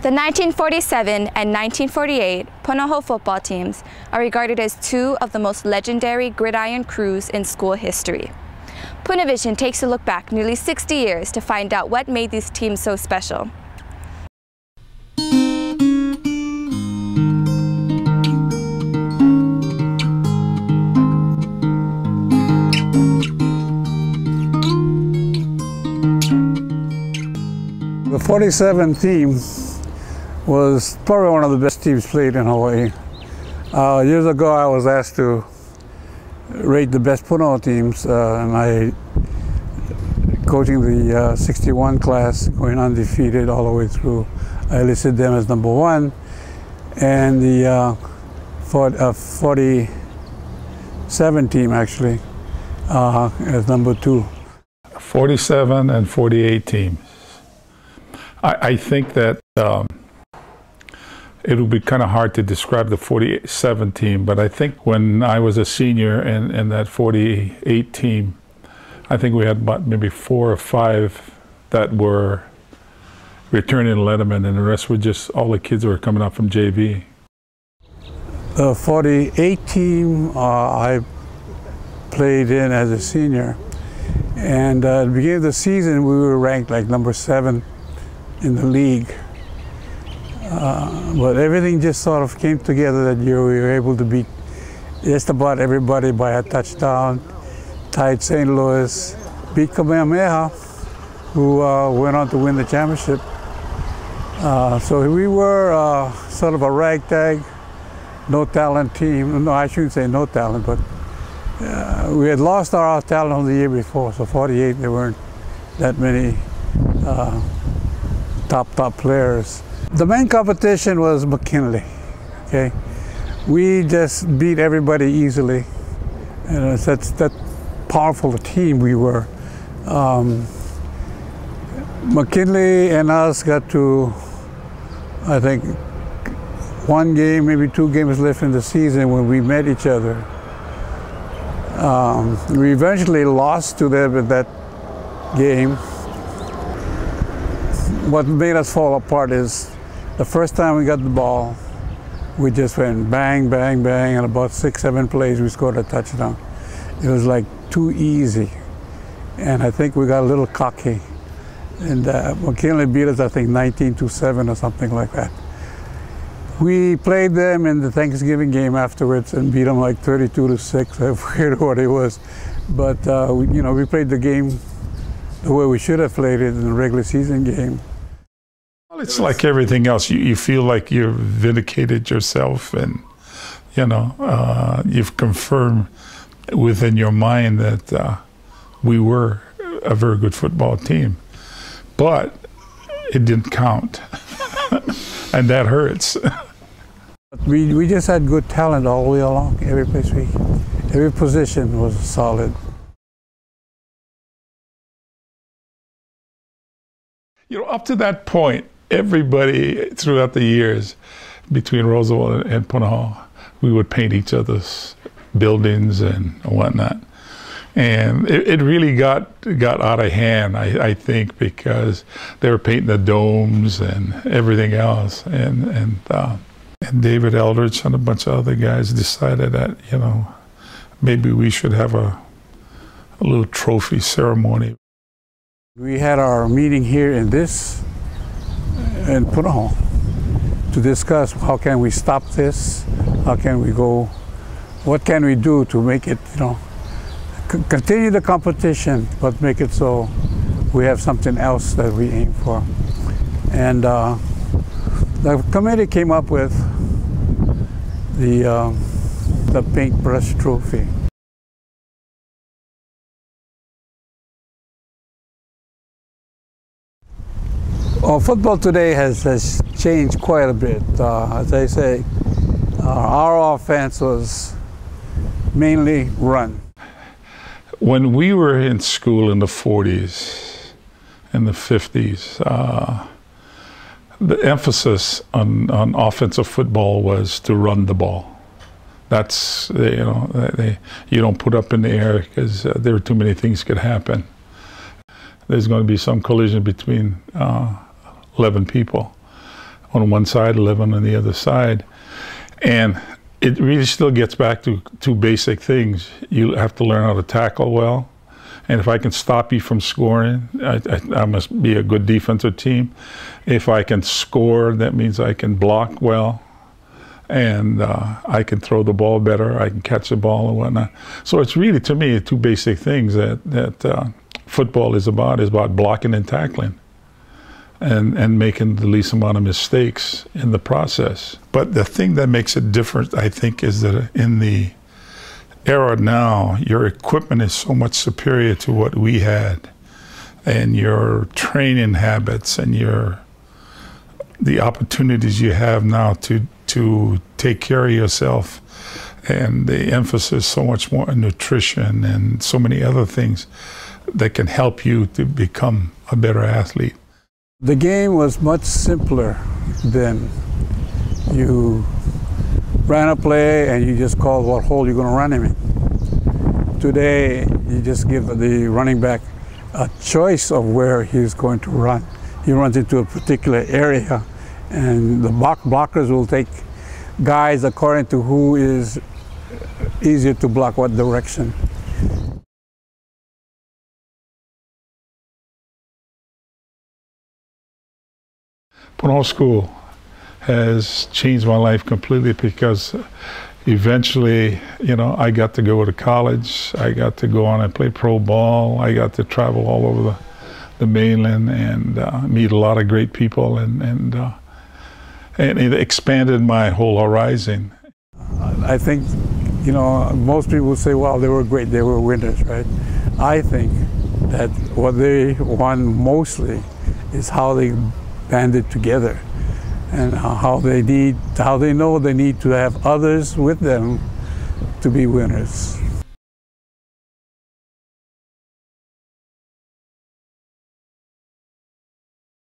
The 1947 and 1948 Punahou football teams are regarded as two of the most legendary gridiron crews in school history. Punavision takes a look back nearly 60 years to find out what made these teams so special. The 47 team was probably one of the best teams played in Hawaii. Years ago, I was asked to rate the best Punahou teams, and I, coaching the 61 class, going undefeated all the way through, I listed them as number one, and the 47 team actually as number two. 47 and 48 teams. I think that it would be kind of hard to describe the 47 team, but I think when I was a senior in that 48 team, I think we had about maybe 4 or 5 that were returning lettermen, and the rest were just all the kids that were coming up from JV. The 48 team I played in as a senior, and at the beginning of the season we were ranked like number 7 in the league. But everything just sort of came together that year. We were able to beat just about everybody by a touchdown, tied St. Louis, beat Kamehameha, who went on to win the championship. So we were sort of a ragtag, no talent team. No, I shouldn't say no talent, but we had lost our talent on the year before, so 48, there weren't that many top players. The main competition was McKinley, okay? We just beat everybody easily, and that's that powerful a team we were. McKinley and us got to, I think, 1 game, maybe 2 games left in the season when we met each other. We eventually lost to them in that game. What made us fall apart is the first time we got the ball, we just went bang, bang, bang, and about 6-7 plays we scored a touchdown. It was like too easy, and I think we got a little cocky. And McKinley beat us, I think, 19-7 or something like that. We played them in the Thanksgiving game afterwards and beat them like 32-6. I forget what it was, but we played the game the way we should have played it in the regular season game. Well, it's like everything else. You feel like you've vindicated yourself, and you've confirmed within your mind that we were a very good football team, but it didn't count, and that hurts. We just had good talent all the way along. Every place every position was solid. Up to that point, everybody throughout the years between Roosevelt and Punahou, we would paint each other's buildings and whatnot. And it really got out of hand, I think, because they were painting the domes and everything else. And David Eldridge and a bunch of other guys decided that, maybe we should have a little trophy ceremony. We had our meeting here in Punahou to discuss how can we stop this, how can we go, what can we do to make it, continue the competition, but make it so we have something else that we aim for. And the committee came up with the paintbrush trophy. Well, football today has changed quite a bit. As I say, our offense was mainly run. When we were in school in the 40s and the 50s, the emphasis on offensive football was to run the ball. That's, you don't put up in the air because there are too many things could happen. There's going to be some collision between 11 people on one side, 11 on the other side. And it really still gets back to two basic things. You have to learn how to tackle well. And if I can stop you from scoring, I must be a good defensive team. If I can score, that means I can block well. And I can throw the ball better, I can catch the ball and whatnot. So it's really, to me, two basic things that football is about blocking and tackling and making the least amount of mistakes in the process. But the thing that makes it different, I think, is that in the era now, your equipment is so much superior to what we had, and your training habits and the opportunities you have now to take care of yourself, and the emphasis so much more on nutrition and so many other things that can help you to become a better athlete. The game was much simpler then. You ran a play and you just called what hole you're going to run him in. Today, you just give the running back a choice of where he's going to run. He runs into a particular area, and the blockers will take guys according to who is easier to block what direction. Punahou School has changed my life completely, because eventually, you know, I got to go to college, I got to go on and play pro ball, I got to travel all over the mainland and meet a lot of great people, and it expanded my whole horizon. I think, you know, most people say, well, they were great, they were winners, right? I think that what they won mostly is how they banded together, and how they know they need to have others with them to be winners.